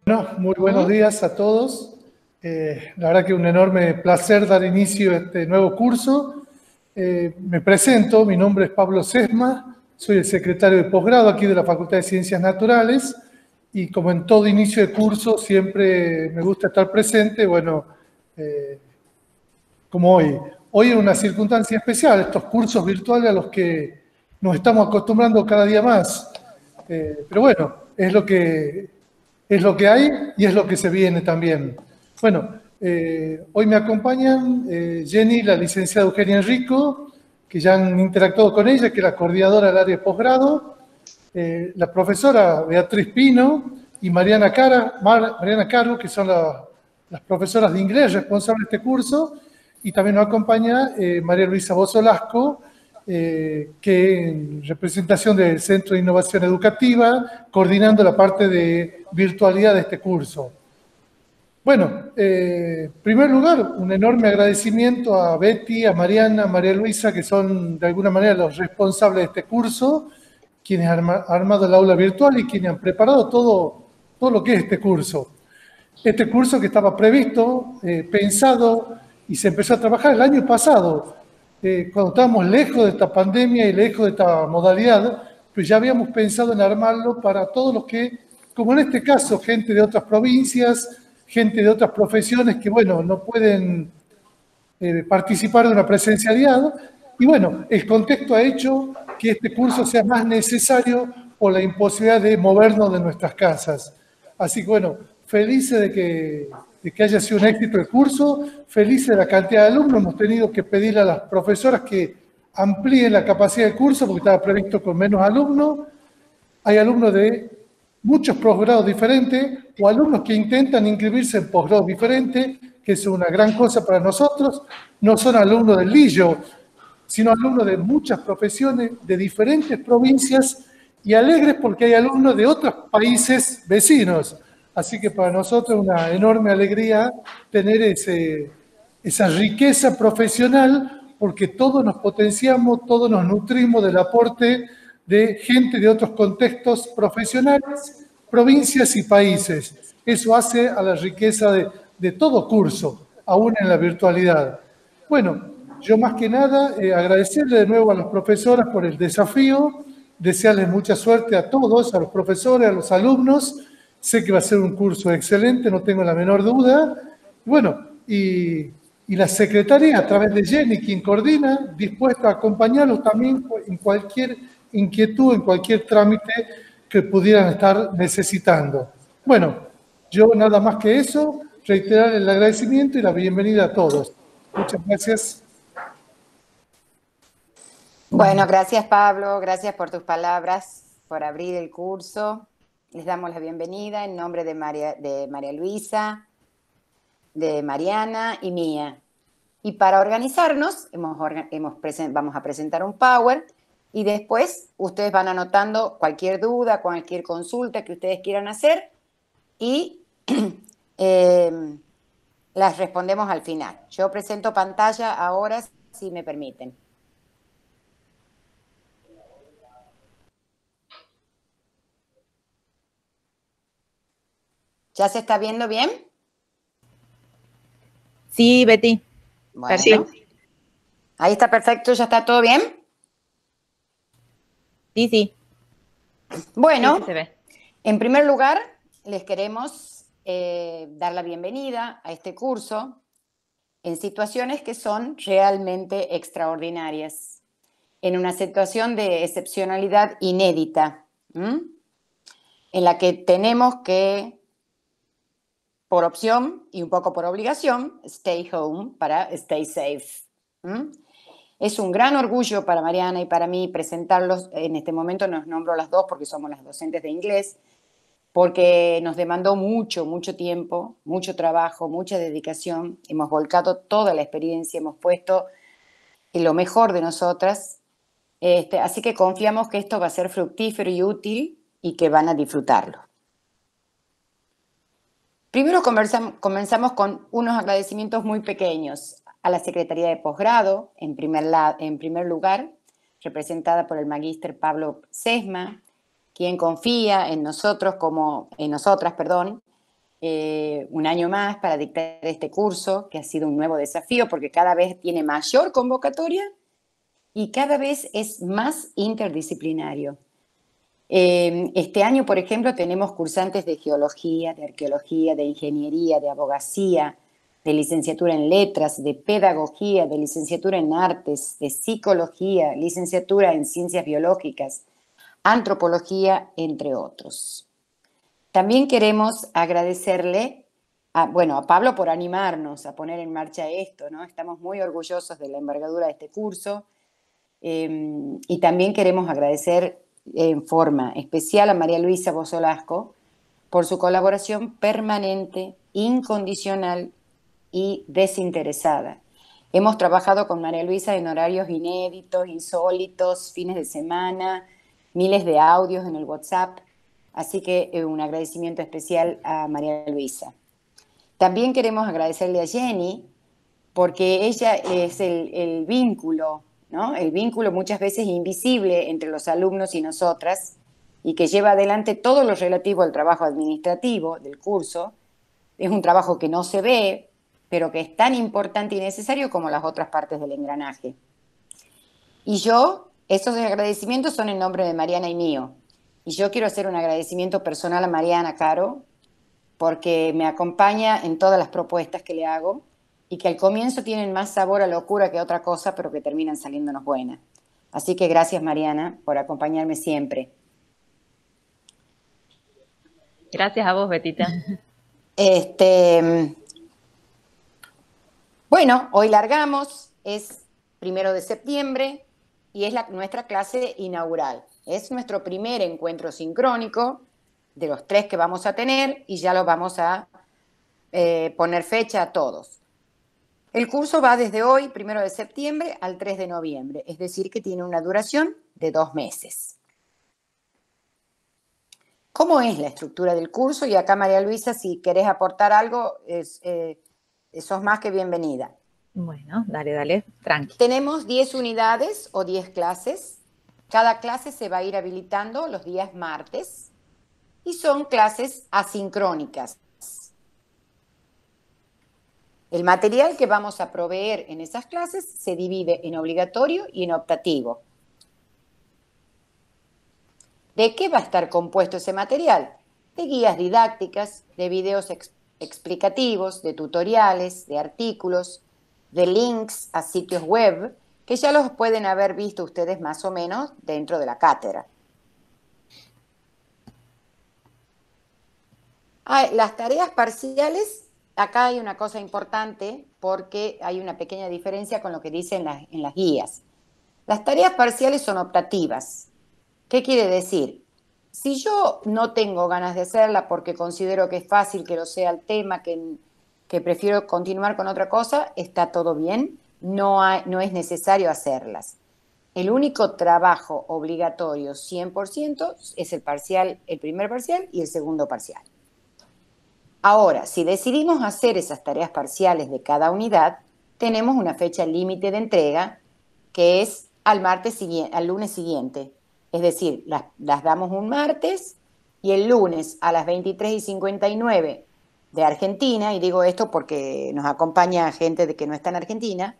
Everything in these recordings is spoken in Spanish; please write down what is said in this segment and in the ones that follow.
Bueno, muy buenos días a todos. La verdad que un enorme placer dar inicio a este nuevo curso. Me presento, mi nombre es Pablo Sesma, soy el secretario de posgrado aquí de la Facultad de Ciencias Naturales y como en todo inicio de curso siempre me gusta estar presente, bueno, como hoy. Hoy es una circunstancia especial, estos cursos virtuales a los que nos estamos acostumbrando cada día más. Pero bueno, es lo que hay y es lo que se viene también. Bueno, hoy me acompañan Jenny, la licenciada Eugenia Enrico, que ya han interactuado con ella, que es la coordinadora del área de posgrado, la profesora Beatriz Pino y Mariana Caro, que son las profesoras de inglés responsables de este curso, y también nos acompaña María Luisa Bozolasco, que en representación del Centro de Innovación Educativa, coordinando la parte de virtualidad de este curso. Bueno, en primer lugar, un enorme agradecimiento a Betty, a Mariana, a María Luisa, que son de alguna manera los responsables de este curso, quienes han armado el aula virtual y quienes han preparado todo lo que es este curso. Este curso que estaba previsto, pensado y se empezó a trabajar el año pasado, cuando estábamos lejos de esta pandemia y lejos de esta modalidad, pues ya habíamos pensado en armarlo para todos los que, como en este caso, gente de otras provincias, gente de otras profesiones que, bueno, no pueden participar de una presencialidad. Y bueno, el contexto ha hecho que este curso sea más necesario por la imposibilidad de movernos de nuestras casas. Así que bueno, felices de que haya sido un éxito el curso, felices de la cantidad de alumnos. Hemos tenido que pedirle a las profesoras que amplíen la capacidad del curso porque estaba previsto con menos alumnos. Hay alumnos de muchos posgrados diferentes o alumnos que intentan inscribirse en posgrados diferentes, que es una gran cosa para nosotros. No son alumnos del Lillo, sino alumnos de muchas profesiones, de diferentes provincias y alegres porque hay alumnos de otros países vecinos. Así que para nosotros es una enorme alegría tener esa riqueza profesional porque todos nos potenciamos, todos nos nutrimos del aporte de gente de otros contextos profesionales, provincias y países. Eso hace a la riqueza de todo curso, aún en la virtualidad. Bueno, yo más que nada agradecerle de nuevo a las profesoras por el desafío, desearles mucha suerte a todos, a los profesores, a los alumnos. Sé que va a ser un curso excelente, no tengo la menor duda. Bueno, y la secretaría, a través de Jenny, quien coordina, dispuesta a acompañarlos también en cualquier inquietud, en cualquier trámite que pudieran estar necesitando. Bueno, yo nada más que eso, reiterar el agradecimiento y la bienvenida a todos. Muchas gracias. Bueno, gracias Pablo, gracias por tus palabras, por abrir el curso. Les damos la bienvenida en nombre de María Luisa, de Mariana y mía. Y para organizarnos, vamos a presentar un Power y después ustedes van anotando cualquier duda, cualquier consulta que ustedes quieran hacer y las respondemos al final. Yo presento pantalla ahora, si me permiten. ¿Ya se está viendo bien? Sí, Betty. Bueno, sí. Ahí está perfecto, ¿ya está todo bien? Sí. Bueno, sí, se ve. En primer lugar, les queremos dar la bienvenida a este curso en situaciones que son realmente extraordinarias, en una situación de excepcionalidad inédita, en la que tenemos que, por opción y un poco por obligación, stay home para stay safe. Es un gran orgullo para Mariana y para mí presentarlos. En este momento nos nombro las dos porque somos las docentes de inglés, porque nos demandó mucho tiempo, mucho trabajo, mucha dedicación. Hemos volcado toda la experiencia, hemos puesto lo mejor de nosotras. Así que confiamos que esto va a ser fructífero y útil y que van a disfrutarlo. Primero comenzamos con unos agradecimientos muy pequeños a la Secretaría de Posgrado, en primer lugar, representada por el magíster Pablo Sesma, quien confía en nosotras, un año más para dictar este curso, que ha sido un nuevo desafío porque cada vez tiene mayor convocatoria y cada vez es más interdisciplinario. Este año, por ejemplo, tenemos cursantes de geología, de arqueología, de ingeniería, de abogacía, de licenciatura en letras, de pedagogía, de licenciatura en artes, de psicología, licenciatura en ciencias biológicas, antropología, entre otros. También queremos agradecerle a Pablo por animarnos a poner en marcha esto, ¿no? Estamos muy orgullosos de la envergadura de este curso y también queremos agradecer en forma especial a María Luisa Bozolasco por su colaboración permanente, incondicional y desinteresada. Hemos trabajado con María Luisa en horarios inéditos, insólitos, fines de semana, miles de audios en el WhatsApp, así que un agradecimiento especial a María Luisa. También queremos agradecerle a Jenny, porque ella es el vínculo, ¿no? El vínculo muchas veces invisible entre los alumnos y nosotras, y que lleva adelante todo lo relativo al trabajo administrativo del curso. Es un trabajo que no se ve, pero que es tan importante y necesario como las otras partes del engranaje. Y esos agradecimientos son en nombre de Mariana y mío. Y yo quiero hacer un agradecimiento personal a Mariana Caro, porque me acompaña en todas las propuestas que le hago y que al comienzo tienen más sabor a locura que otra cosa, pero que terminan saliéndonos buenas. Así que gracias, Mariana, por acompañarme siempre. Gracias a vos, Betita. Bueno, hoy largamos, es 1 de septiembre y es nuestra clase inaugural. Es nuestro primer encuentro sincrónico de los 3 que vamos a tener y ya los vamos a poner fecha a todos. El curso va desde hoy, 1 de septiembre, al 3 de noviembre, es decir, que tiene una duración de 2 meses. ¿Cómo es la estructura del curso? Y acá, María Luisa, si querés aportar algo, sos más que bienvenida. Bueno, dale, tranqui. Tenemos 10 unidades o 10 clases. Cada clase se va a ir habilitando los días martes y son clases asincrónicas. El material que vamos a proveer en esas clases se divide en obligatorio y en optativo. ¿De qué va a estar compuesto ese material? De guías didácticas, de videos explicativos, de tutoriales, de artículos, de links a sitios web, que ya los pueden haber visto ustedes más o menos dentro de la cátedra. Las tareas parciales, acá hay una cosa importante porque hay una pequeña diferencia con lo que dicen en las guías. Las tareas parciales son optativas. ¿Qué quiere decir? Si yo no tengo ganas de hacerla porque considero que es fácil, que lo sea el tema, que prefiero continuar con otra cosa, está todo bien, no es necesario hacerlas. El único trabajo obligatorio 100% es el primer parcial y el segundo parcial. Ahora, si decidimos hacer esas tareas parciales de cada unidad, tenemos una fecha límite de entrega que es al lunes siguiente. Es decir, las damos un martes y el lunes a las 23:59 de Argentina, y digo esto porque nos acompaña gente que no está en Argentina,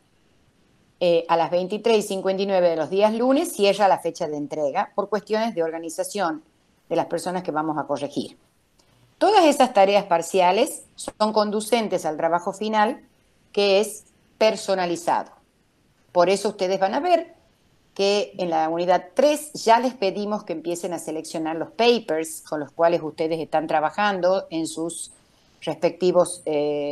a las 23:59 de los días lunes cierra la fecha de entrega por cuestiones de organización de las personas que vamos a corregir. Todas esas tareas parciales son conducentes al trabajo final, que es personalizado. Por eso ustedes van a ver que en la unidad 3 ya les pedimos que empiecen a seleccionar los papers con los cuales ustedes están trabajando en sus respectivos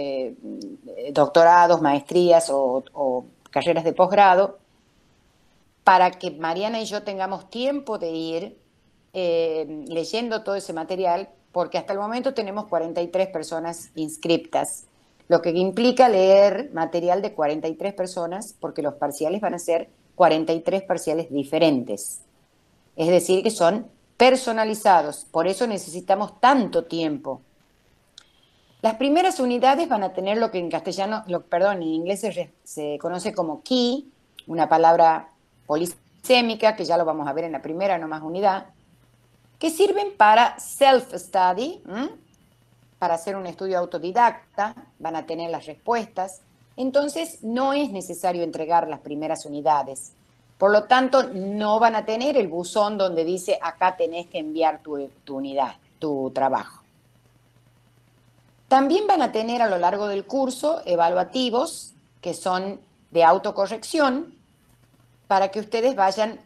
doctorados, maestrías o carreras de posgrado, para que Mariana y yo tengamos tiempo de ir leyendo todo ese material, porque hasta el momento tenemos 43 personas inscriptas, lo que implica leer material de 43 personas, porque los parciales van a ser 43 parciales diferentes. Es decir, que son personalizados, por eso necesitamos tanto tiempo. Las primeras unidades van a tener lo que en inglés se conoce como key, una palabra polisémica, que ya lo vamos a ver en la primera nomás unidad, que sirven para self-study, para hacer un estudio autodidacta, van a tener las respuestas, entonces no es necesario entregar las primeras unidades. Por lo tanto, no van a tener el buzón donde dice acá tenés que enviar tu unidad, tu trabajo. También van a tener a lo largo del curso evaluativos que son de autocorrección para que ustedes vayan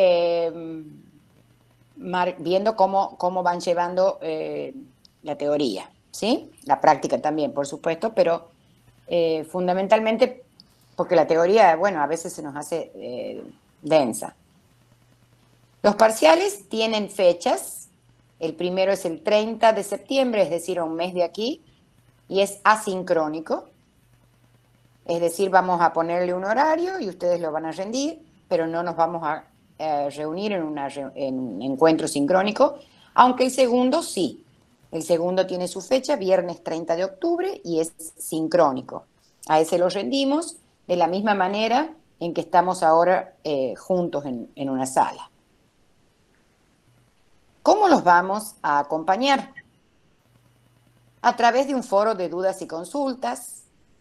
viendo cómo van llevando la teoría, ¿sí? La práctica también, por supuesto, pero fundamentalmente porque la teoría, bueno, a veces se nos hace densa. Los parciales tienen fechas. El primero es el 30 de septiembre, es decir, a un mes de aquí, y es asincrónico. Es decir, vamos a ponerle un horario y ustedes lo van a rendir, pero no nos vamos a reunir en un encuentro sincrónico, aunque el segundo sí. El segundo tiene su fecha, viernes 30 de octubre, y es sincrónico. A ese lo rendimos de la misma manera en que estamos ahora juntos en una sala. ¿Cómo los vamos a acompañar? A través de un foro de dudas y consultas.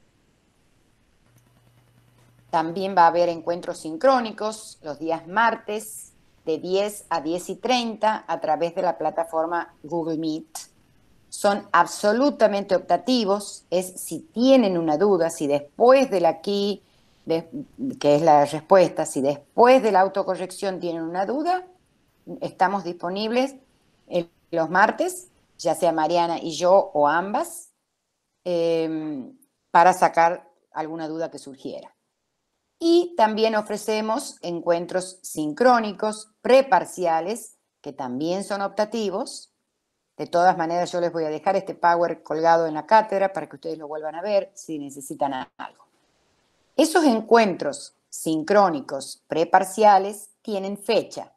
También va a haber encuentros sincrónicos los días martes de 10 a 10:30 a través de la plataforma Google Meet. Son absolutamente optativos, es si tienen una duda, si después del aquí, que es la respuesta, si después de la autocorrección tienen una duda, estamos disponibles los martes, ya sea Mariana y yo o ambas, para sacar alguna duda que surgiera. Y también ofrecemos encuentros sincrónicos, preparciales, que también son optativos. De todas maneras, yo les voy a dejar este Power colgado en la cátedra para que ustedes lo vuelvan a ver si necesitan algo. Esos encuentros sincrónicos, preparciales, tienen fecha.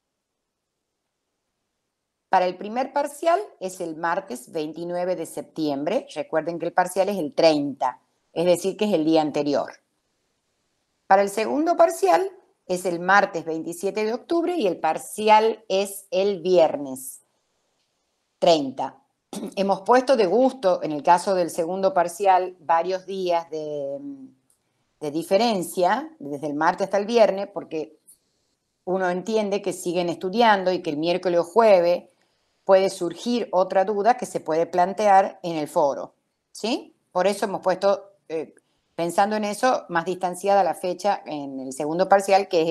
Para el primer parcial es el martes 29 de septiembre. Recuerden que el parcial es el 30, es decir, que es el día anterior. Para el segundo parcial es el martes 27 de octubre y el parcial es el viernes 30. Hemos puesto de gusto, en el caso del segundo parcial, varios días de diferencia, desde el martes hasta el viernes, porque uno entiende que siguen estudiando y que el miércoles o jueves puede surgir otra duda que se puede plantear en el foro, ¿sí? Por eso hemos puesto, pensando en eso, más distanciada la fecha en el segundo parcial, que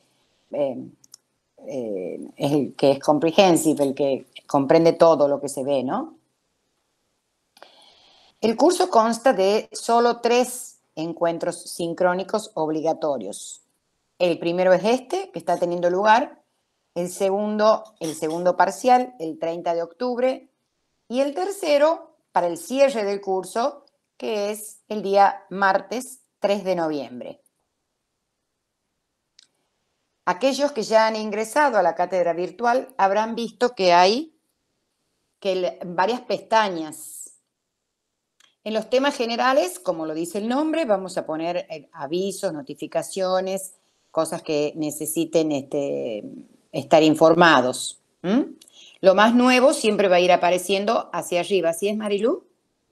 es comprehensive, el que comprende todo lo que se ve, ¿no? El curso consta de solo 3 encuentros sincrónicos obligatorios. El primero es este, que está teniendo lugar. El segundo parcial, el 30 de octubre. Y el tercero, para el cierre del curso, que es el día martes 3 de noviembre. Aquellos que ya han ingresado a la cátedra virtual habrán visto que hay varias pestañas. En los temas generales, como lo dice el nombre, vamos a poner avisos, notificaciones, cosas que necesiten estar informados. Lo más nuevo siempre va a ir apareciendo hacia arriba. ¿Así es, Marilu?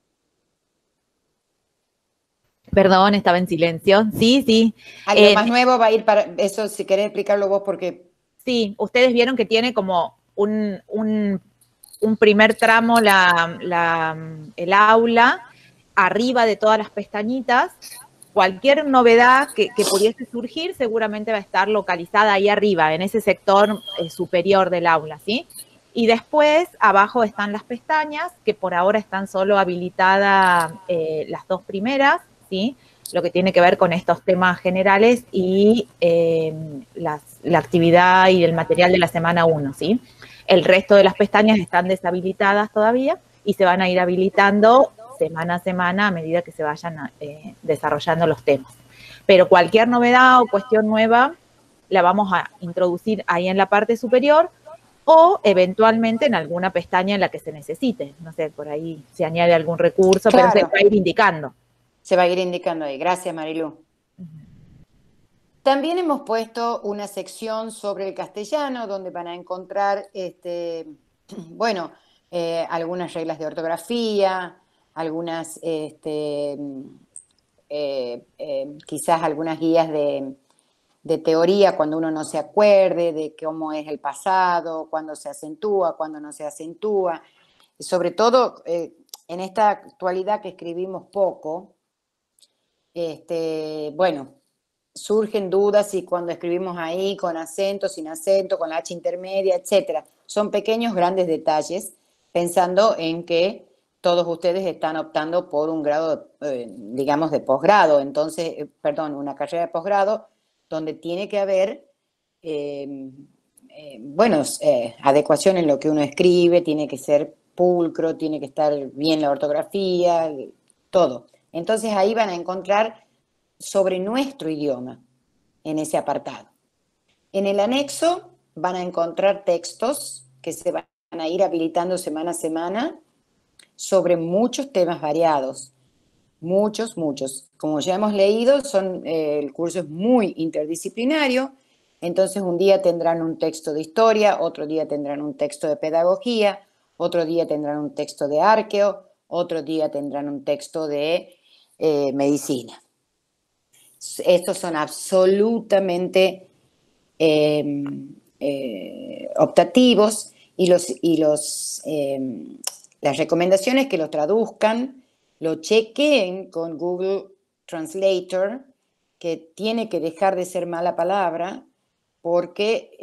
Perdón, estaba en silencio. Sí, sí. Lo más nuevo va a ir para eso, si querés explicarlo vos, porque... Sí, ustedes vieron que tiene como un primer tramo el aula, arriba de todas las pestañitas. Cualquier novedad que pudiese surgir seguramente va a estar localizada ahí arriba, en ese sector superior del aula, ¿sí? Y después abajo están las pestañas, que por ahora están solo habilitadas las 2 primeras, ¿sí? Lo que tiene que ver con estos temas generales y la actividad y el material de la semana 1, ¿sí? El resto de las pestañas están deshabilitadas todavía y se van a ir habilitando semana a semana a medida que se vayan desarrollando los temas. Pero cualquier novedad o cuestión nueva la vamos a introducir ahí en la parte superior o eventualmente en alguna pestaña en la que se necesite. No sé, por ahí se añade algún recurso, claro, pero se va a ir indicando. Se va a ir indicando ahí. Gracias, Marilu. También hemos puesto una sección sobre el castellano donde van a encontrar, bueno, algunas reglas de ortografía, algunas, quizás algunas guías de teoría cuando uno no se acuerde de cómo es el pasado, cuándo se acentúa, cuándo no se acentúa. Sobre todo en esta actualidad que escribimos poco, bueno, surgen dudas y cuando escribimos ahí con acento, sin acento, con la H intermedia, etcétera. Son pequeños, grandes detalles, pensando en que todos ustedes están optando por un grado, digamos, de posgrado, entonces, perdón, una carrera de posgrado, donde tiene que haber, bueno, adecuación en lo que uno escribe, tiene que ser pulcro, tiene que estar bien la ortografía, todo. Entonces ahí van a encontrar sobre nuestro idioma en ese apartado. En el anexo van a encontrar textos que se van a ir habilitando semana a semana sobre muchos temas variados. Muchos, muchos. Como ya hemos leído, el curso es muy interdisciplinario, entonces un día tendrán un texto de historia, otro día tendrán un texto de pedagogía, otro día tendrán un texto de arqueo, otro día tendrán un texto de medicina. Estos son absolutamente optativos y las recomendaciones que lo traduzcan, lo chequeen con Google Translator, que tiene que dejar de ser mala palabra porque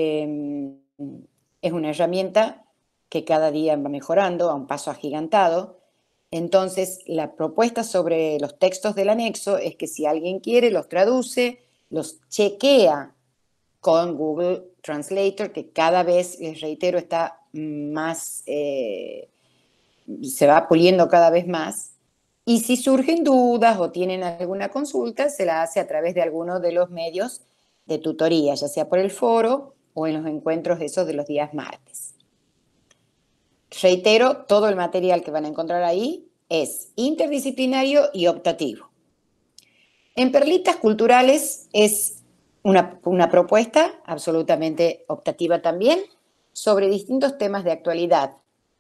es una herramienta que cada día va mejorando a un paso agigantado. Entonces, la propuesta sobre los textos del anexo es que si alguien quiere, los traduce, los chequea con Google Translator, que cada vez, les reitero, está más, se va puliendo cada vez más. Y si surgen dudas o tienen alguna consulta, se la hace a través de alguno de los medios de tutoría, ya sea por el foro o en los encuentros esos de los días martes. Reitero, todo el material que van a encontrar ahí es interdisciplinario y optativo. En Perlitas Culturales es una propuesta absolutamente optativa también sobre distintos temas de actualidad.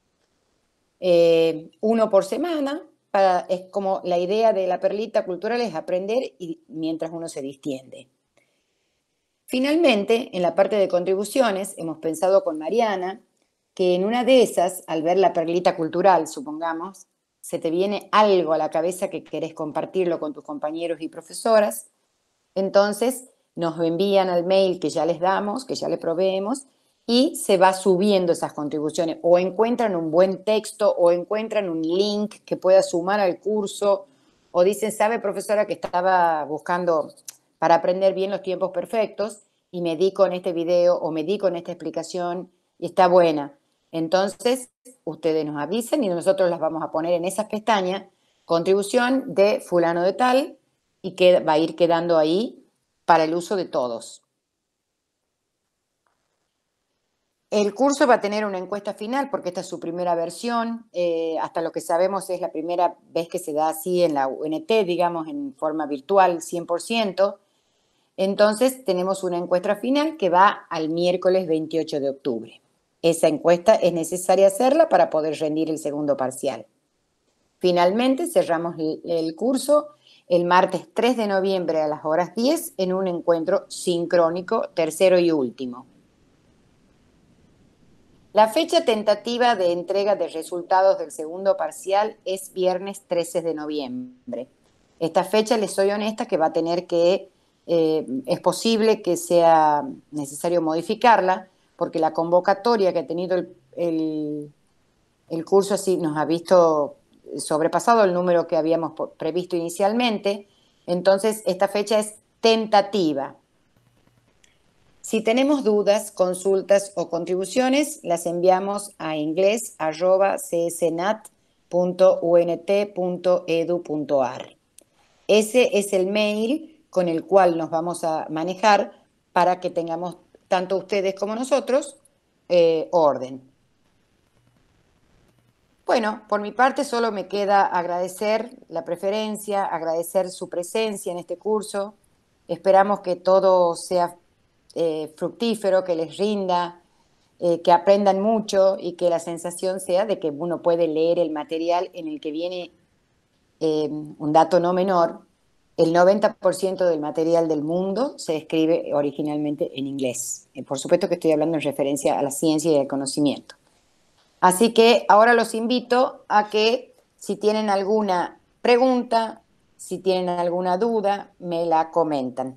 Uno por semana, es como la idea de la Perlita Cultural es aprender y mientras uno se distiende. Finalmente, en la parte de contribuciones, hemos pensado con Mariana que en una de esas, al ver la Perlita Cultural, supongamos, se te viene algo a la cabeza que querés compartirlo con tus compañeros y profesoras, entonces nos envían al mail que ya les damos, que ya les proveemos, y se va subiendo esas contribuciones. O encuentran un buen texto, o encuentran un link que pueda sumar al curso, o dicen, sabe, profesora, que estaba buscando para aprender bien los tiempos perfectos, y me di con este video, o me di con esta explicación, y está buena. Entonces, ustedes nos avisan y nosotros las vamos a poner en esas pestañas, contribución de fulano de tal, y que va a ir quedando ahí para el uso de todos. El curso va a tener una encuesta final porque esta es su primera versión. Hasta lo que sabemos es la primera vez que se da así en la UNT, digamos, en forma virtual 100%. Entonces tenemos una encuesta final que va al miércoles 28 de octubre. Esa encuesta es necesaria hacerla para poder rendir el segundo parcial. Finalmente cerramos el curso el martes 3 de noviembre a las horas 10 en un encuentro sincrónico, tercero y último. La fecha tentativa de entrega de resultados del segundo parcial es viernes 13 de noviembre. Esta fecha, les soy honesta, que va a tener que, es posible que sea necesario modificarla, porque la convocatoria que ha tenido el curso así nos ha visto sobrepasado el número que habíamos previsto inicialmente, entonces esta fecha es tentativa. Si tenemos dudas, consultas o contribuciones, las enviamos a inglés@csnat.unt.edu.ar. Ese es el mail con el cual nos vamos a manejar para que tengamos, tanto ustedes como nosotros, orden. Bueno, por mi parte solo me queda agradecer la preferencia, agradecer su presencia en este curso. Esperamos que todo sea fructífero, que les rinda, que aprendan mucho y que la sensación sea de que uno puede leer el material en el que viene un dato no menor. El 90% del material del mundo se escribe originalmente en inglés. Por supuesto que estoy hablando en referencia a la ciencia y al conocimiento. Así que ahora los invito a que, si tienen alguna pregunta, si tienen alguna duda, me la comentan.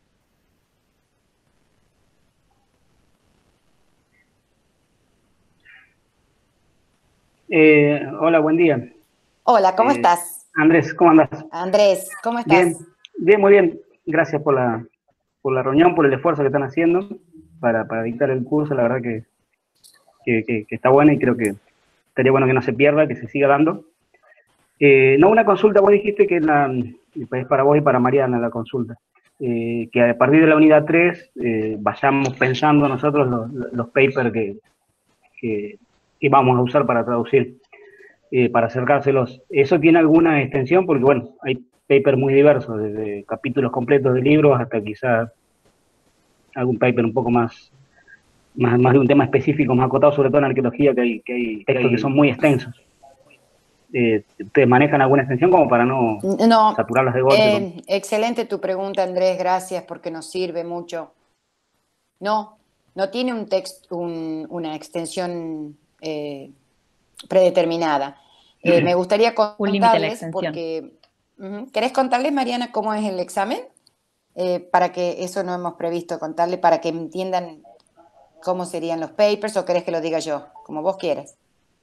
Hola, buen día. Hola, ¿cómo estás? Andrés, ¿cómo andas? Andrés, ¿cómo estás? Bien, bien, muy bien. Gracias por la reunión, por el esfuerzo que están haciendo para dictar el curso. La verdad que está bueno y creo que estaría bueno que no se pierda, que se siga dando. No, una consulta, vos dijiste que es para vos y para Mariana la consulta. Que a partir de la unidad 3 vayamos pensando nosotros los papers que vamos a usar para traducir. Para acercárselos. ¿Eso tiene alguna extensión? Porque, bueno, hay papers muy diversos, desde capítulos completos de libros hasta quizás algún paper un poco más de un tema específico, más acotado, sobre todo en arqueología, que hay textos que son muy extensos. ¿Ustedes manejan alguna extensión como para no saturarlas de golpe? Excelente tu pregunta, Andrés, gracias, porque nos sirve mucho. No tiene un texto, una extensión predeterminada. Me gustaría contarles, porque ¿querés contarles, Mariana, cómo es el examen? Para que eso no hemos previsto contarle, para que entiendan cómo serían los papers, o querés que lo diga yo, como vos quieras.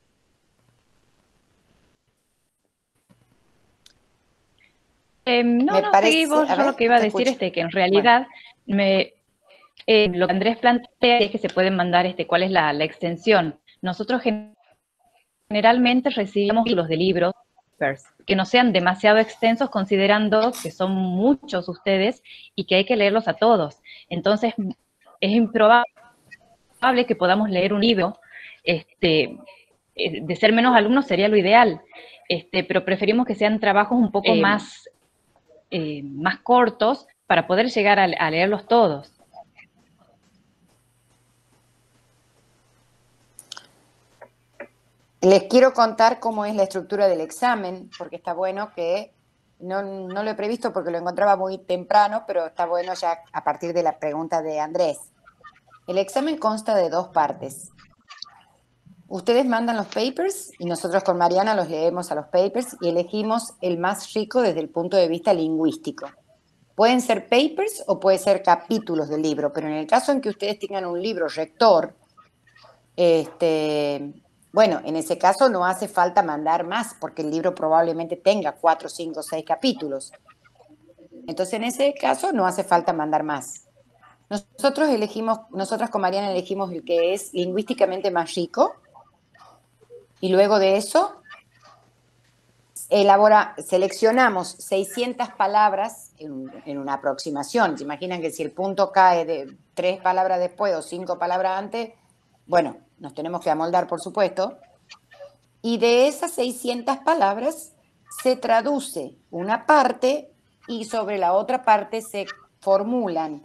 Seguí vos. Yo lo que iba a decir es que en realidad lo que Andrés plantea es que se pueden mandar cuál es la extensión. Nosotros generalmente recibimos los de libros que no sean demasiado extensos, considerando que son muchos ustedes y que hay que leerlos a todos. Entonces, es improbable que podamos leer un libro. De ser menos alumnos sería lo ideal, pero preferimos que sean trabajos un poco más cortos para poder llegar a leerlos todos. Les quiero contar cómo es la estructura del examen, porque está bueno que, no lo he previsto porque lo encontraba muy temprano, pero está bueno ya a partir de la pregunta de Andrés. El examen consta de 2 partes. Ustedes mandan los papers y nosotros con Mariana los leemos a los papers y elegimos el más rico desde el punto de vista lingüístico. Pueden ser papers o pueden ser capítulos del libro, pero en el caso en que ustedes tengan un libro rector, bueno, en ese caso no hace falta mandar más, porque el libro probablemente tenga 4, 5, 6 capítulos. Entonces, en ese caso no hace falta mandar más. Nosotros con Mariana elegimos el que es lingüísticamente más rico, y luego de eso seleccionamos 600 palabras en una aproximación. ¿Se imaginan que si el punto cae de 3 palabras después o 5 palabras antes? Bueno, nos tenemos que amoldar, por supuesto. Y de esas 600 palabras se traduce una parte y sobre la otra parte se formulan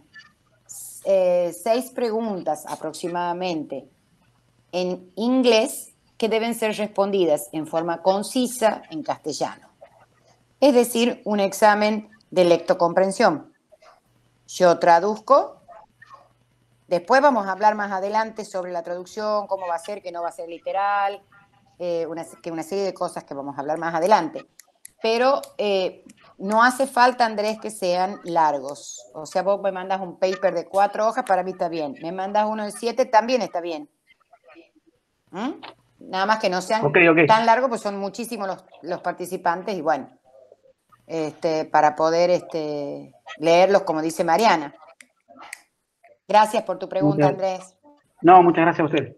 6 preguntas aproximadamente en inglés que deben ser respondidas en forma concisa en castellano. Es decir, un examen de lectocomprensión. Yo traduzco. Después vamos a hablar más adelante sobre la traducción, cómo va a ser, que no va a ser literal, una serie de cosas que vamos a hablar más adelante. Pero no hace falta, Andrés, que sean largos. O sea, vos me mandas un paper de 4 hojas, para mí está bien. Me mandas uno de 7, también está bien. Nada más que no sean tan largos, pues son muchísimos los participantes y bueno, para poder leerlos, como dice Mariana. Gracias por tu pregunta, Andrés. No, muchas gracias a usted.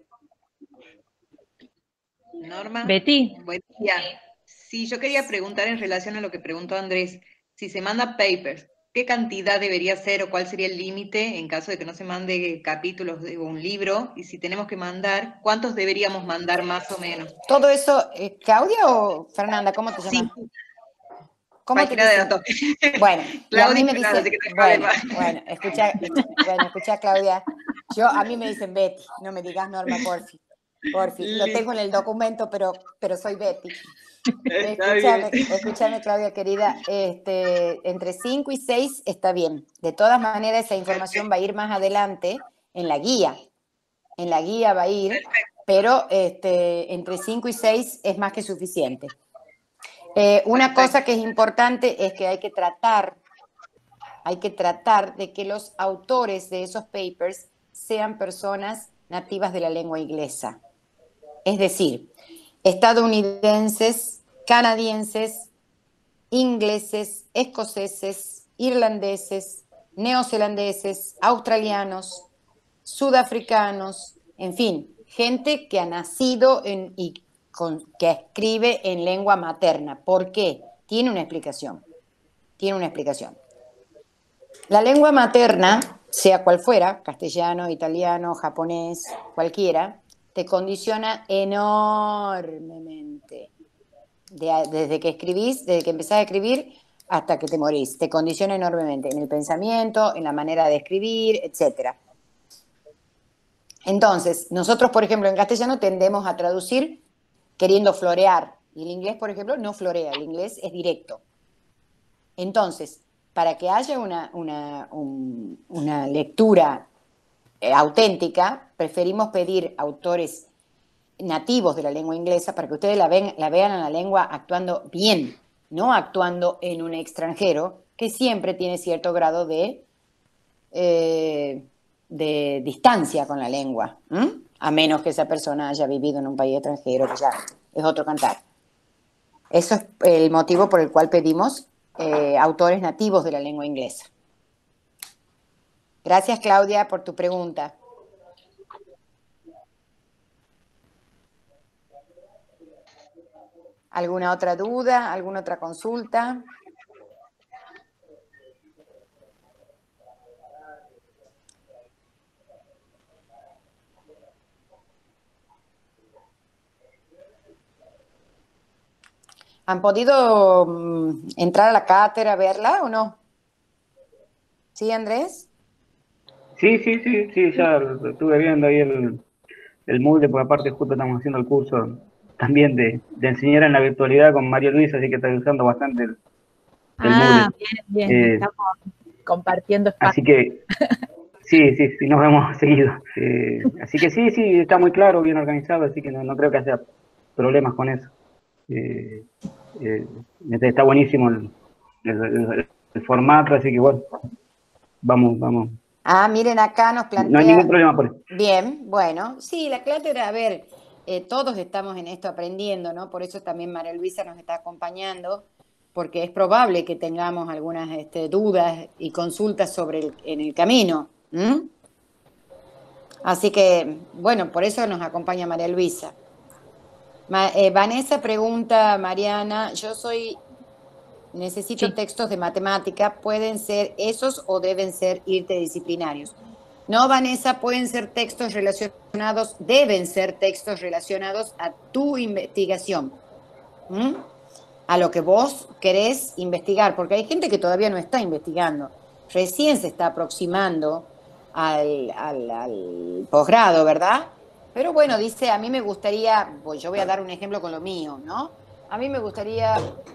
Norma. Betty. Buen día. Sí, yo quería preguntar en relación a lo que preguntó Andrés. Si se manda papers, ¿qué cantidad debería ser o cuál sería el límite en caso de que no se mande capítulos de un libro? Y si tenemos que mandar, ¿cuántos deberíamos mandar más o menos? Todo eso, ¿Claudia o Fernanda? ¿Cómo te llamas? Sí. ¿Cómo te dicen? Bueno, Claudia, me dice, bueno, escucha, Claudia. A mí me dicen Betty, no me digas Norma, porfi. Porfi, lo tengo en el documento, pero soy Betty. Está bien. Escúchame, Claudia, querida, entre 5 y 6 está bien. De todas maneras, esa información va a ir más adelante en la guía. En la guía va a ir, pero entre 5 y 6 es más que suficiente. Una cosa que es importante es que hay que tratar de que los autores de esos papers sean personas nativas de la lengua inglesa. Es decir, estadounidenses, canadienses, ingleses, escoceses, irlandeses, neozelandeses, australianos, sudafricanos, en fin, gente que ha nacido que escribe en lengua materna. ¿Por qué? Tiene una explicación. La lengua materna, sea cual fuera, castellano, italiano, japonés, cualquiera, te condiciona enormemente. Desde que empezás a escribir hasta que te morís. Te condiciona enormemente en el pensamiento, en la manera de escribir, etc. Entonces, nosotros, por ejemplo, en castellano tendemos a traducir queriendo florear. Y el inglés, por ejemplo, no florea. El inglés es directo. Entonces, para que haya una lectura auténtica, preferimos pedir autores nativos de la lengua inglesa para que ustedes la vean en la lengua actuando bien, no actuando en un extranjero que siempre tiene cierto grado de distancia con la lengua, a menos que esa persona haya vivido en un país extranjero, que ya es otro cantar. Eso es el motivo por el cual pedimos autores nativos de la lengua inglesa. Gracias, Claudia, por tu pregunta. ¿Alguna otra duda? ¿Alguna otra consulta? ¿Han podido entrar a la cátedra a verla o no? ¿Sí, Andrés? Sí, ya lo estuve viendo ahí el Moodle, porque aparte justo estamos haciendo el curso también de enseñar en la virtualidad con María Luisa, así que está usando bastante el Moodle. Bien, estamos compartiendo espacio. Así que sí, nos vemos seguido. Así que sí, está muy claro, bien organizado, así que no creo que haya problemas con eso. Está buenísimo el formato, así que bueno, vamos. Miren, acá nos plantea... No hay ningún problema por eso. Bien, bueno, sí, la cátedra, a ver, todos estamos en esto aprendiendo, ¿no? Por eso también María Luisa nos está acompañando, porque es probable que tengamos algunas dudas y consultas en el camino. Así que, bueno, por eso nos acompaña María Luisa. Vanessa pregunta, Mariana, necesito textos de matemática, ¿pueden ser esos o deben ser interdisciplinarios? No, Vanessa, deben ser textos relacionados a tu investigación, a lo que vos querés investigar, porque hay gente que todavía no está investigando, recién se está aproximando al posgrado, ¿verdad? Pero bueno, dice, a mí me gustaría, pues yo voy a dar un ejemplo con lo mío, ¿no? A mí me gustaría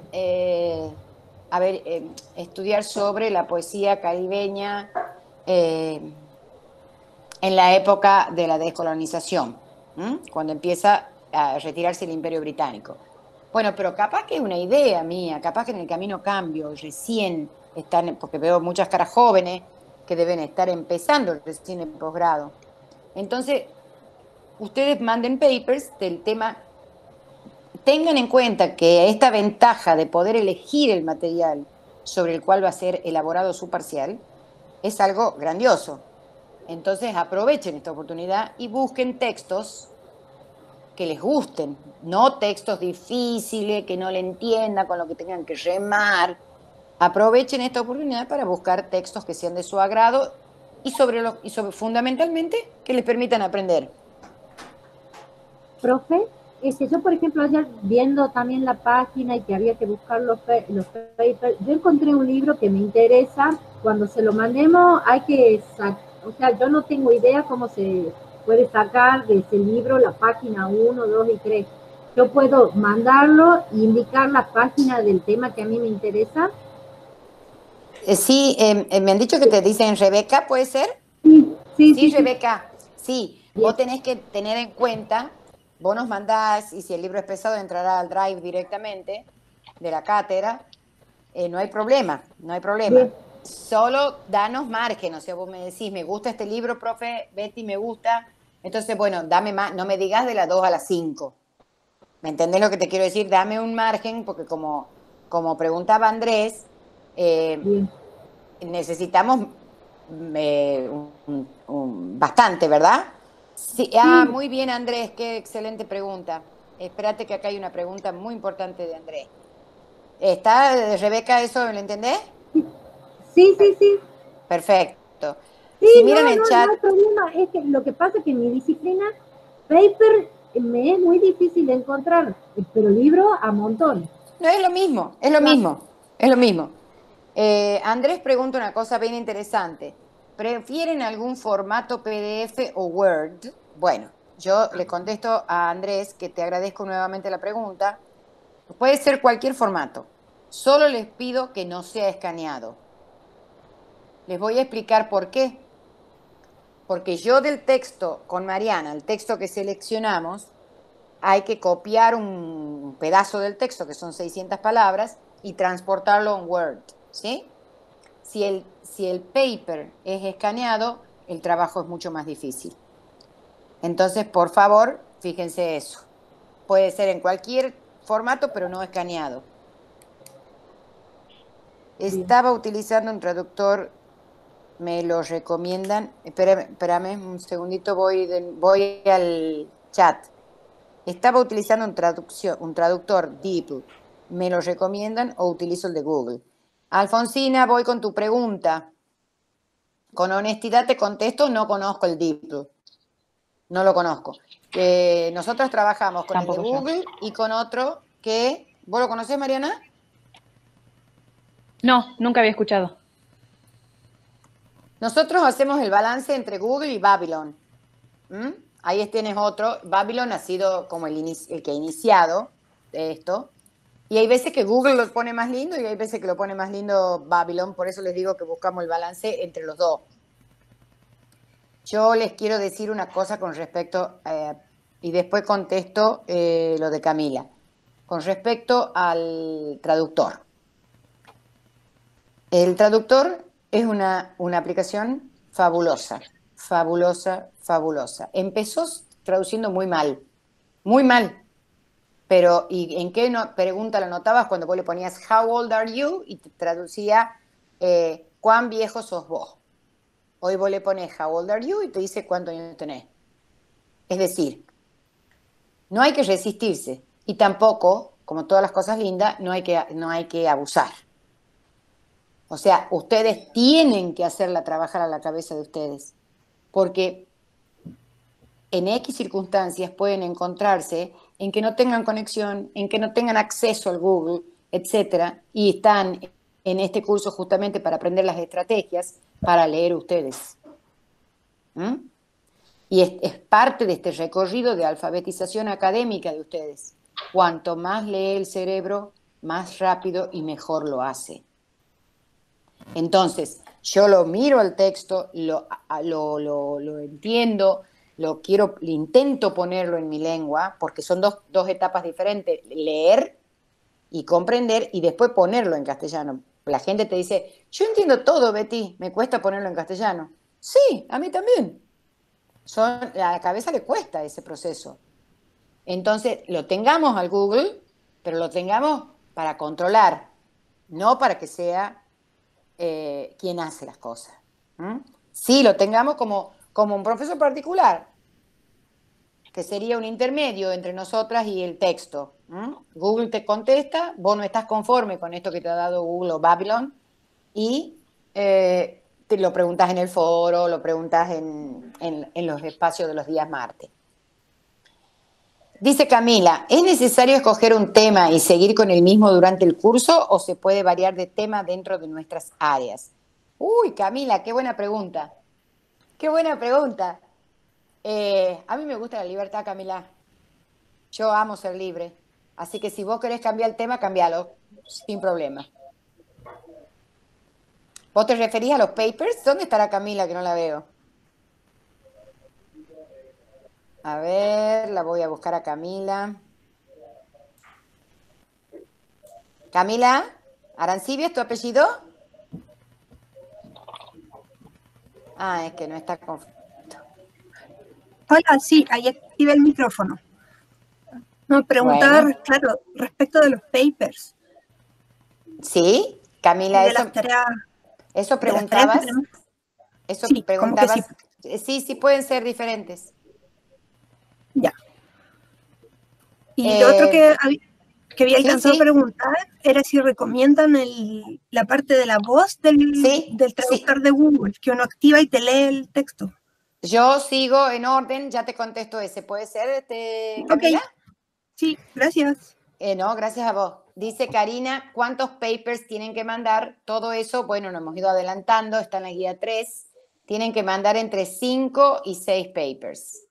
estudiar sobre la poesía caribeña en la época de la descolonización, cuando empieza a retirarse el Imperio Británico. Bueno, pero capaz que es una idea mía, capaz que en el camino cambio, recién están, porque veo muchas caras jóvenes que deben estar empezando recién el posgrado. Entonces, ustedes manden papers del tema. Tengan en cuenta que esta ventaja de poder elegir el material sobre el cual va a ser elaborado su parcial es algo grandioso. Entonces aprovechen esta oportunidad y busquen textos que les gusten, no textos difíciles, que no le entiendan, con lo que tengan que remar. Aprovechen esta oportunidad para buscar textos que sean de su agrado y fundamentalmente que les permitan aprender. Profe, yo por ejemplo ayer viendo también la página y que había que buscar los papers, yo encontré un libro que me interesa. Cuando se lo mandemos hay que O sea, yo no tengo idea cómo se puede sacar de ese libro la página 1, 2 y 3. Yo puedo mandarlo e indicar la página del tema que a mí me interesa. Sí, me han dicho que te dicen Rebeca, ¿puede ser? Sí, sí, Sí, sí, sí. Rebeca, sí. Bien. Vos tenés que tener en cuenta, vos nos mandás, y si el libro es pesado, entrará al Drive directamente de la cátedra. No hay problema, no hay problema. Bien. Solo danos margen, o sea, vos me decís, me gusta este libro, profe, Betty, me gusta. Entonces, bueno, dame más, no me digas de las 2 a las 5. ¿Me entendés lo que te quiero decir? Dame un margen, porque como preguntaba Andrés, Bien. necesitamos bastante, ¿verdad? Sí, Sí. muy bien, Andrés, qué excelente pregunta. Espérate que acá hay una pregunta muy importante de Andrés. ¿Está, Rebeca, eso lo entendés? Sí, sí, sí. Perfecto. Sí, Si no, miran el no, no chat, hay problema. Es que lo que pasa es que en mi disciplina, paper me es muy difícil de encontrar, pero libro a montón. no es lo mismo, es lo Claro. mismo, es lo mismo. Andrés pregunta una cosa bien interesante. ¿Prefieren algún formato PDF o Word? Bueno, yo le contesto a Andrés, que te agradezco nuevamente la pregunta. Puede ser cualquier formato. Solo les pido que no sea escaneado. Les voy a explicar por qué. Porque yo del texto con Mariana, el texto que seleccionamos, hay que copiar un pedazo del texto, que son 600 palabras, y transportarlo en Word, ¿sí? Si el paper es escaneado, el trabajo es mucho más difícil. Entonces, por favor, fíjense eso. Puede ser en cualquier formato, pero no escaneado. Estaba utilizando un traductor, me lo recomiendan. Espérame un segundito, voy al chat. Estaba utilizando un traductor DeepL. ¿Me lo recomiendan o utilizo el de Google? Alfonsina, voy con tu pregunta. Con honestidad te contesto, no conozco el DeepL. No lo conozco. Nosotros trabajamos con Tampoco el de yo. Google y con otro que... ¿Vos lo conocés, Mariana? No, nunca había escuchado. Nosotros hacemos el balance entre Google y Babylon. Ahí tienes otro. Babylon ha sido como el que ha iniciado esto. Y hay veces que Google lo pone más lindo y hay veces que lo pone más lindo Babylon. Por eso les digo que buscamos el balance entre los dos. Yo les quiero decir una cosa con respecto, y después contesto lo de Camila. Con respecto al traductor. El traductor es una aplicación fabulosa, fabulosa, fabulosa. Empezó traduciendo muy mal, pero ¿y en qué pregunta lo notabas cuando vos le ponías How old are you? Y te traducía ¿cuán viejo sos vos? Hoy vos le pones How old are you? Y te dice cuántos años tenés. Es decir, no hay que resistirse y tampoco, como todas las cosas lindas, no hay que abusar. O sea, ustedes tienen que hacerla trabajar a la cabeza de ustedes, porque en X circunstancias pueden encontrarse en que no tengan conexión, en que no tengan acceso al Google, etcétera, y están en este curso justamente para aprender las estrategias para leer ustedes. Y es parte de este recorrido de alfabetización académica de ustedes. Cuanto más lee el cerebro, más rápido y mejor lo hace. Entonces, yo lo miro al texto, lo entiendo, intento ponerlo en mi lengua, porque son dos etapas diferentes, leer y comprender y después ponerlo en castellano. La gente te dice, yo entiendo todo, Betty, me cuesta ponerlo en castellano. Sí, a mí también. A la cabeza le cuesta ese proceso. Entonces, lo tengamos al Google, pero lo tengamos para controlar, no para que sea quien hace las cosas. Sí, lo tengamos como un profesor particular, que sería un intermedio entre nosotras y el texto. Google te contesta, vos no estás conforme con esto que te ha dado Google o Babylon, y te lo preguntas en el foro, lo preguntas en los espacios de los días martes. Dice Camila, ¿es necesario escoger un tema y seguir con el mismo durante el curso o se puede variar de tema dentro de nuestras áreas? Uy, Camila, qué buena pregunta. Qué buena pregunta. A mí me gusta la libertad, Camila. Yo amo ser libre. Así que si vos querés cambiar el tema, cambialo, sin problema. ¿Vos te referís a los papers? ¿Dónde estará Camila, que no la veo? A ver, la voy a buscar a Camila. Camila, ¿Arancibia es tu apellido? Ah, es que no está con... Hola, sí, ahí activé el micrófono. Me preguntaba, Bueno. claro, respecto de los papers. ¿Sí? Camila, De las tareas. eso de las tareas que preguntabas. tenemos. Eso Sí, como que preguntabas. Sí, sí pueden ser diferentes. Ya. Y lo otro que había sí, alcanzado sí. a preguntar era si recomiendan la parte de la voz Sí, del traductor de Google, que uno activa y te lee el texto. Yo sigo en orden, ya te contesto ese. ¿Puede ser, Camila? Ok. Sí, gracias. No, gracias a vos. Dice Karina, ¿cuántos papers tienen que mandar? Todo eso, bueno, nos hemos ido adelantando, está en la guía 3. Tienen que mandar entre 5 y 6 papers.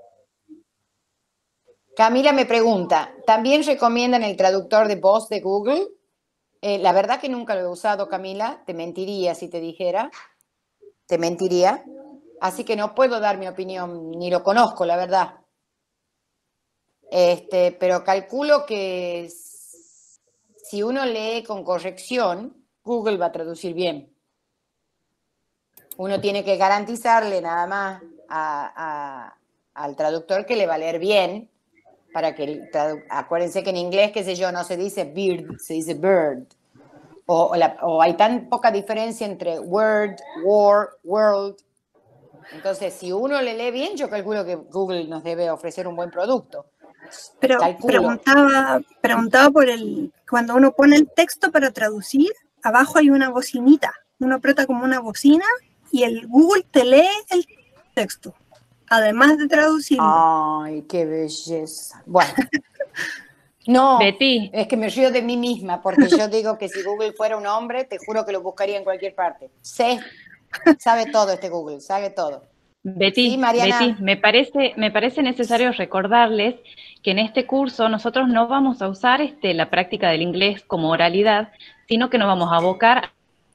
Camila me pregunta, ¿también recomiendan el traductor de voz de Google? La verdad que nunca lo he usado, Camila. Te mentiría si te dijera. Te mentiría. Así que no puedo dar mi opinión, ni lo conozco, la verdad. Pero calculo que si uno lee con corrección, Google va a traducir bien. Uno tiene que garantizarle nada más al traductor que le va a leer bien, para que acuérdense que en inglés, qué sé yo, no se dice bird, se dice bird. O hay tan poca diferencia entre word, war, world. Entonces, si uno le lee bien, yo calculo que Google nos debe ofrecer un buen producto. Pero Calculo. preguntaba cuando uno pone el texto para traducir, abajo hay una bocinita. Uno aprieta como una bocina y el Google te lee el texto, además de traducirlo. Ay, qué belleza. Bueno. No, Betty, es que me río de mí misma, porque yo digo que si Google fuera un hombre, te juro que lo buscaría en cualquier parte. Sabe todo este Google, sabe todo. Sí, Mariana. Betty, me parece necesario recordarles que en este curso nosotros no vamos a usar la práctica del inglés como oralidad, sino que nos vamos a abocar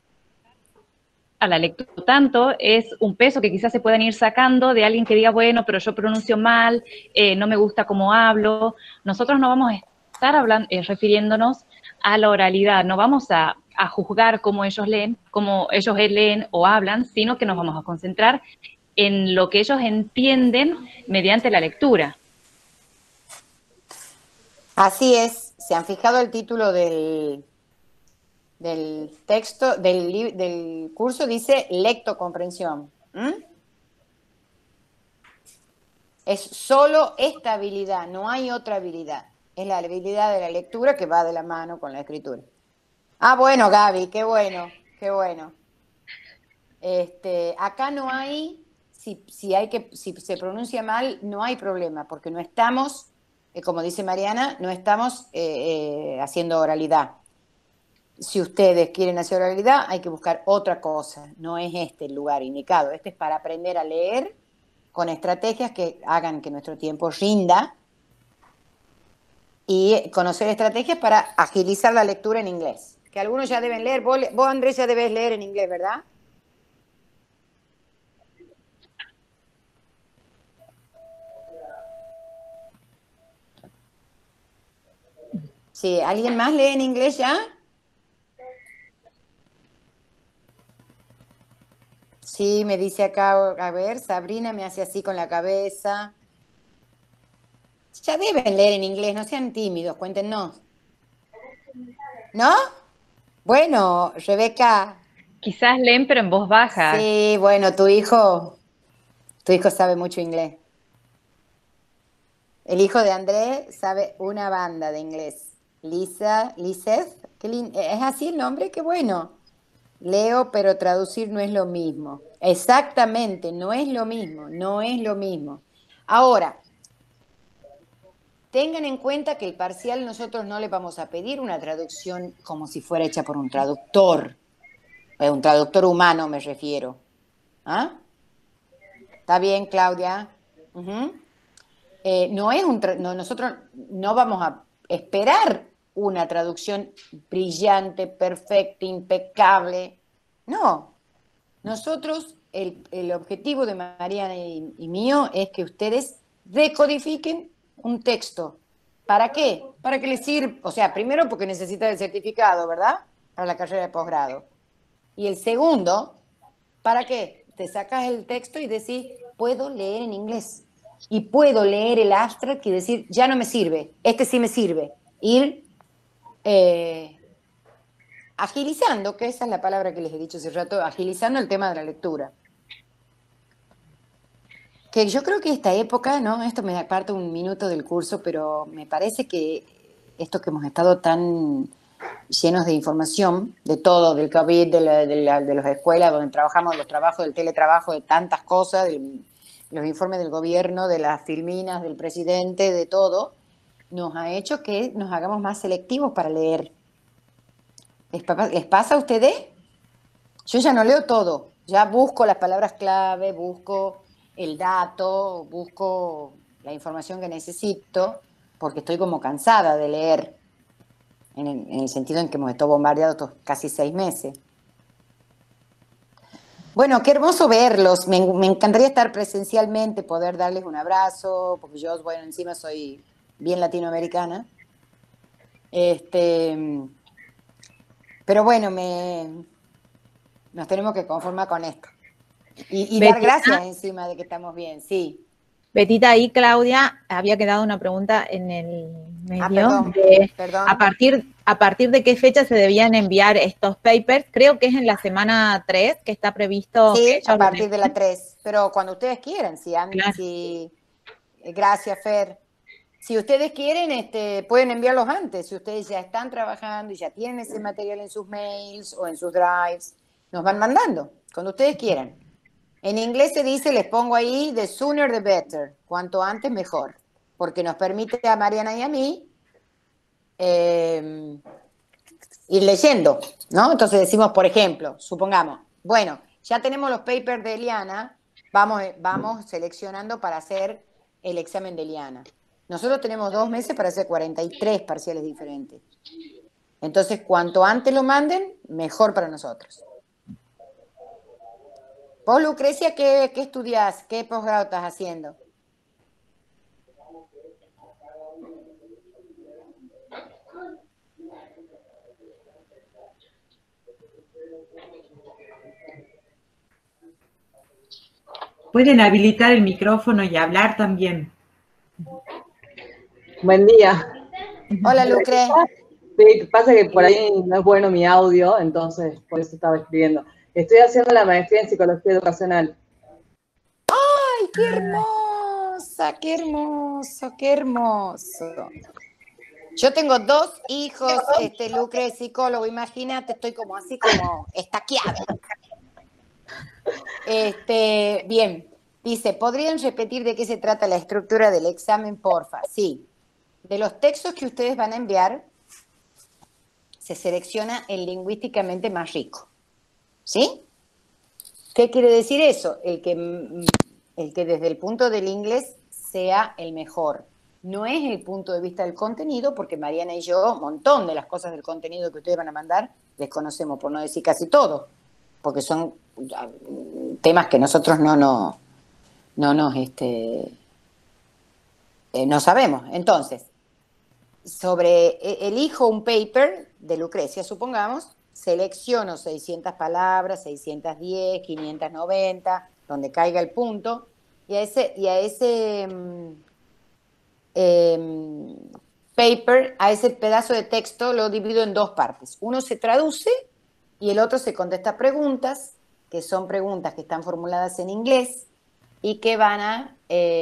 a la lectura. Por lo tanto, es un peso que quizás se puedan ir sacando de alguien que diga, bueno, pero yo pronuncio mal, no me gusta cómo hablo. Nosotros no vamos a estar refiriéndonos a la oralidad, no vamos a juzgar cómo ellos leen o hablan, sino que nos vamos a concentrar en lo que ellos entienden mediante la lectura. Así es. ¿Se han fijado el título del texto, del curso? Dice lectocomprensión. Es solo esta habilidad, no hay otra habilidad. Es la habilidad de la lectura que va de la mano con la escritura. Ah, bueno, Gaby, qué bueno, qué bueno. Acá no hay, si se pronuncia mal, no hay problema, porque no estamos, como dice Mariana, no estamos haciendo oralidad. Si ustedes quieren hacer oralidad, hay que buscar otra cosa. No es este el lugar indicado. Este es para aprender a leer con estrategias que hagan que nuestro tiempo rinda y conocer estrategias para agilizar la lectura en inglés. Que algunos ya deben leer. Vos, Andrés, ya debes leer en inglés, ¿verdad? Sí, ¿alguien más lee en inglés ya? Sí, me dice acá, a ver, Sabrina me hace así con la cabeza. Ya deben leer en inglés, no sean tímidos, cuéntenos. ¿No? Bueno, Rebeca. Quizás leen, pero en voz baja. Sí, bueno, tu hijo sabe mucho inglés. El hijo de Andrés sabe una banda de inglés. Liseth, ¿es así el nombre? Qué bueno. Leo, pero traducir no es lo mismo. Exactamente, no es lo mismo, no es lo mismo. Ahora, tengan en cuenta que el parcial nosotros no le vamos a pedir una traducción como si fuera hecha por un traductor humano me refiero. ¿Ah? Está bien, Claudia. Ujú. Nosotros no vamos a esperar una traducción brillante, perfecta, impecable. No. Nosotros, el objetivo de Mariana y mío es que ustedes decodifiquen un texto. ¿Para qué? Para que les sirva, o sea, primero porque necesita el certificado, ¿verdad? Para la carrera de posgrado. Y el segundo, ¿para qué? Te sacas el texto y decís, puedo leer en inglés. Y puedo leer el abstract y decir, ya no me sirve, este sí me sirve. Ir agilizando, que esa es la palabra que les he dicho hace rato, agilizando el tema de la lectura. Que yo creo que esta época, ¿no? Esto me aparta un minuto del curso, pero me parece que esto que hemos estado tan llenos de información, de todo, del COVID, de las escuelas donde trabajamos, los trabajos, del teletrabajo, de tantas cosas, los informes del gobierno, de las filminas, del presidente, de todo, nos ha hecho que nos hagamos más selectivos para leer. ¿Les pasa a ustedes? Yo ya no leo todo, ya busco las palabras clave, busco el dato, busco la información que necesito, porque estoy como cansada de leer, en el sentido en que hemos estado bombardeados estos casi 6 meses. Bueno, qué hermoso verlos, me encantaría estar presencialmente, poder darles un abrazo, porque yo, bueno, encima soy bien latinoamericana. Pero bueno, nos tenemos que conformar con esto. Y dar gracias encima de que estamos bien, sí. Betita, ahí Claudia, había quedado una pregunta en el medio. Perdón. A partir de qué fecha se debían enviar estos papers, creo que es en la semana 3 que está previsto. Sí, a partir de la 3, pero cuando ustedes quieran, Claro. Gracias, Fer. Si ustedes quieren, pueden enviarlos antes, si ustedes ya están trabajando y ya tienen ese material en sus mails o en sus drives, nos van mandando, cuando ustedes quieran. En inglés se dice, les pongo ahí, the sooner the better, cuanto antes mejor, porque nos permite a Mariana y a mí ir leyendo, ¿no? Entonces decimos, por ejemplo, supongamos, bueno, ya tenemos los papers de Eliana, vamos seleccionando para hacer el examen de Eliana. Nosotros tenemos 2 meses para hacer 43 parciales diferentes. Entonces, cuanto antes lo manden, mejor para nosotros. Vos, Lucrecia, ¿qué estudiás? ¿Qué posgrado estás haciendo? Pueden habilitar el micrófono y hablar también. Buen día. Hola, Lucre. Sí, pasa que por ahí no es bueno mi audio, entonces por eso estaba escribiendo. Estoy haciendo la maestría en psicología educacional. ¡Ay, qué hermosa! ¡Qué hermoso! ¡Qué hermoso! Yo tengo 2 hijos, Lucre es psicólogo, imagínate, estoy como así como estaqueada. Bien, dice, ¿podrían repetir de qué se trata la estructura del examen, porfa? Sí. De los textos que ustedes van a enviar, se selecciona el lingüísticamente más rico. ¿Sí? ¿Qué quiere decir eso? El que desde el punto del inglés sea el mejor. No es el punto de vista del contenido, porque Mariana y yo, un montón de las cosas del contenido que ustedes van a mandar, desconocemos, por no decir casi todo, porque son temas que nosotros no sabemos. Entonces, elijo un paper de Lucrecia, supongamos, selecciono 600 palabras, 610, 590, donde caiga el punto, y a ese paper, a ese pedazo de texto lo divido en 2 partes. Uno se traduce y el otro se contesta preguntas, que son preguntas que están formuladas en inglés y que van a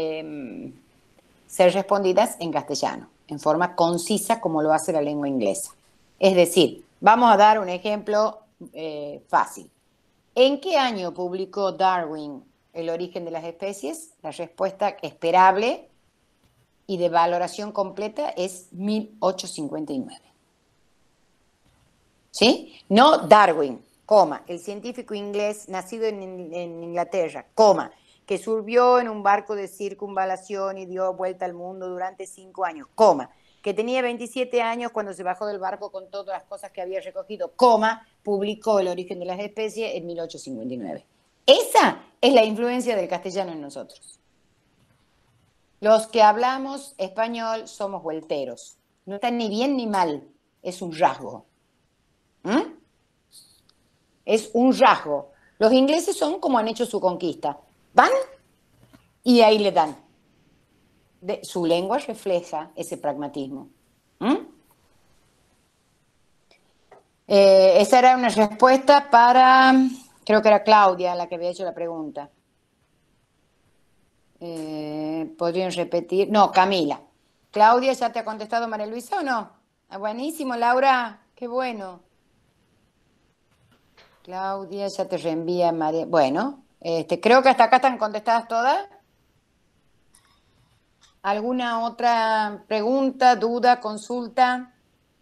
ser respondidas en castellano, en forma concisa como lo hace la lengua inglesa. Es decir, vamos a dar un ejemplo fácil. ¿En qué año publicó Darwin El origen de las especies? La respuesta esperable y de valoración completa es 1859. ¿Sí? No Darwin, coma, el científico inglés nacido en Inglaterra, coma, que subió en un barco de circunvalación y dio vuelta al mundo durante 5 años, coma, que tenía 27 años cuando se bajó del barco con todas las cosas que había recogido, coma, publicó El origen de las especies en 1859. Esa es la influencia del castellano en nosotros. Los que hablamos español somos vuelteros. No está ni bien ni mal, es un rasgo. Es un rasgo. Los ingleses son como han hecho su conquista. Van y ahí le dan. Su lengua refleja ese pragmatismo. Esa era una respuesta para, creo que era Claudia la que había hecho la pregunta. ¿Podrían repetir? No, Camila. Claudia, ¿ya te ha contestado María Luisa o no? Ah, buenísimo, Laura, qué bueno. Claudia, ya te reenvía María. Bueno, creo que hasta acá están contestadas todas. ¿Alguna otra pregunta, duda, consulta?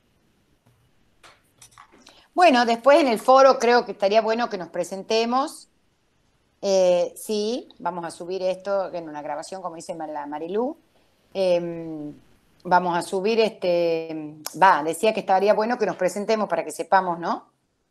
Bueno, después en el foro creo que estaría bueno que nos presentemos. Sí, vamos a subir esto en una grabación, como dice la Marilú. Vamos a subir decía que estaría bueno que nos presentemos para que sepamos, ¿no?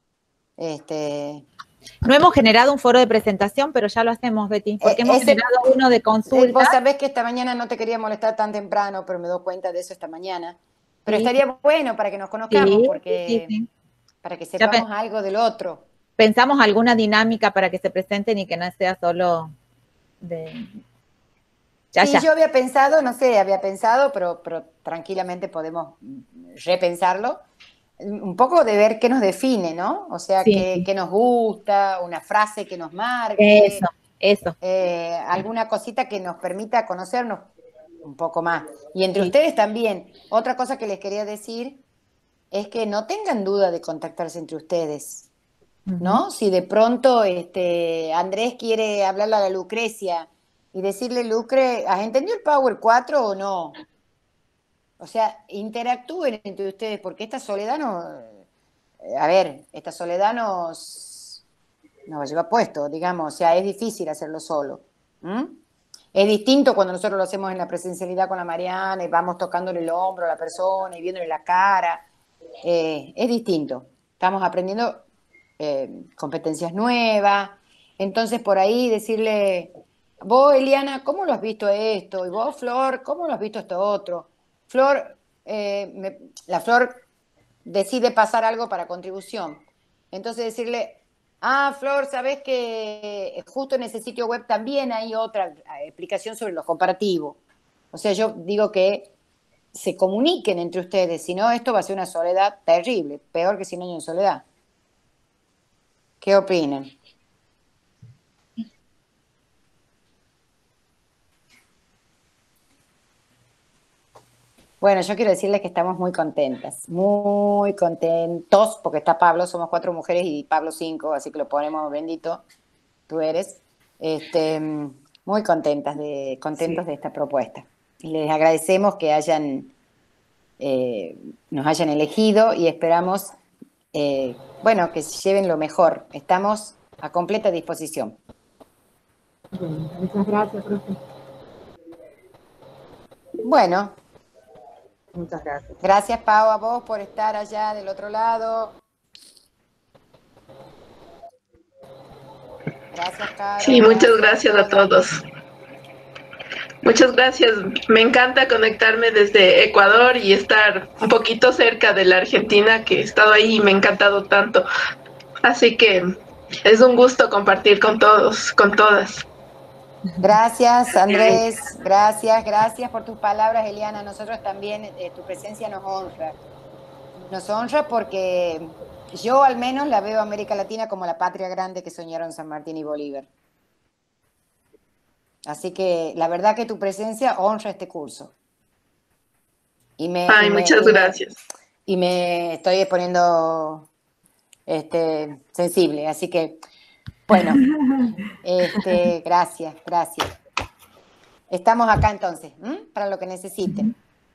No hemos generado un foro de presentación, pero ya lo hacemos, Betty, porque hemos generado uno de consulta. Vos sabés que esta mañana no te quería molestar tan temprano, pero me doy cuenta de eso esta mañana. Pero sí, estaría bueno para que nos conozcamos, porque para que sepamos algo del otro. Pensamos alguna dinámica para que se presenten y que no sea solo de... Yo había pensado, pero tranquilamente podemos repensarlo. Un poco de ver qué nos define, ¿no? O sea, qué nos gusta, una frase que nos marque. Eso. Alguna cosita que nos permita conocernos un poco más. Y entre ustedes también. Otra cosa que les quería decir es que no tengan duda de contactarse entre ustedes, ¿no? Si de pronto Andrés quiere hablarle a la Lucrecia y decirle, Lucre, ¿has entendido el Power 4 o no? O sea, interactúen entre ustedes, porque esta soledad nos lleva puesto, digamos, o sea, es difícil hacerlo solo. Es distinto cuando nosotros lo hacemos en la presencialidad con la Mariana y vamos tocándole el hombro a la persona y viéndole la cara. Es distinto. Estamos aprendiendo competencias nuevas. Entonces, por ahí decirle, vos, Eliana, ¿cómo lo has visto esto? Y vos, Flor, ¿cómo lo has visto esto otro? Flor, la Flor decide pasar algo para contribución. Entonces decirle, Flor, ¿sabés que justo en ese sitio web también hay otra explicación sobre los comparativos? O sea, yo digo que se comuniquen entre ustedes, si no, esto va a ser una soledad terrible, peor que 100 años en soledad. ¿Qué opinan? Bueno, yo quiero decirles que estamos muy contentas, muy contentos, porque está Pablo, somos 4 mujeres y Pablo 5, así que lo ponemos bendito, tú eres, muy contentos de esta propuesta. Y les agradecemos que nos hayan elegido y esperamos, que se lleven lo mejor. Estamos a completa disposición. Bueno, muchas gracias, profe. Bueno. Muchas gracias. Gracias, Pau, a vos por estar allá del otro lado. Gracias, Caro. Sí, muchas gracias a todos. Muchas gracias. Me encanta conectarme desde Ecuador y estar un poquito cerca de la Argentina, que he estado ahí y me ha encantado tanto. Así que es un gusto compartir con todos, con todas. Gracias, Andrés. Gracias por tus palabras, Eliana. Nosotros también, tu presencia nos honra. Nos honra porque yo al menos la veo a América Latina como la patria grande que soñaron San Martín y Bolívar. Así que la verdad que tu presencia honra este curso. Muchas gracias. Y me estoy poniendo sensible, así que bueno, gracias. Estamos acá entonces, para lo que necesiten.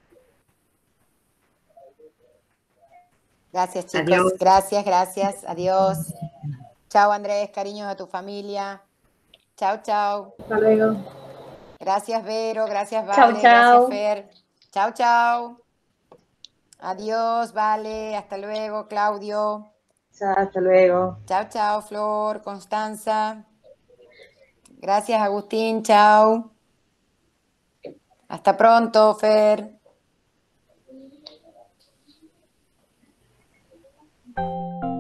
Gracias, chicos. Adiós. Gracias. Adiós. Chao, Andrés. Cariños a tu familia. Chao, chao. Hasta luego. Gracias, Vero. Gracias, Vale. Chau, chau. Gracias, Fer. Chao, chao. Adiós, Vale. Hasta luego, Claudio. Chao, hasta luego. Chao, chao, Flor, Constanza. Gracias, Agustín. Chao. Hasta pronto, Fer.